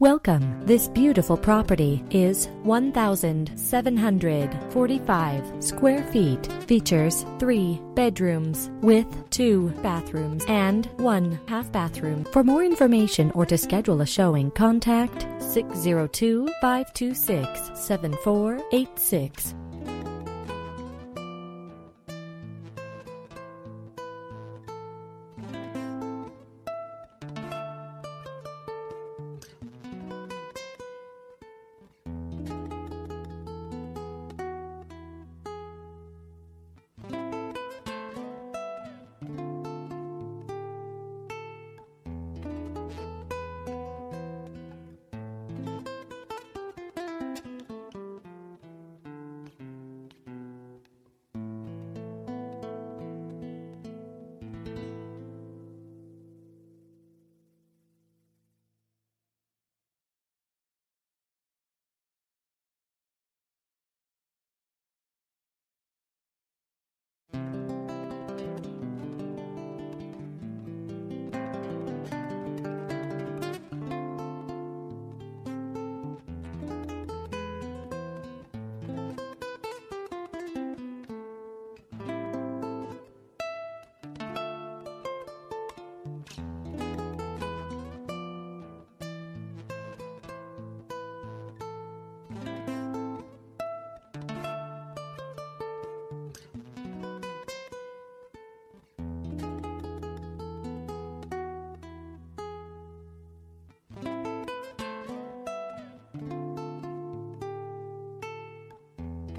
Welcome. This beautiful property is 1,745 square feet. Features 3 bedrooms with 2 bathrooms and 1 half bathroom. For more information or to schedule a showing, contact 602-526-7486.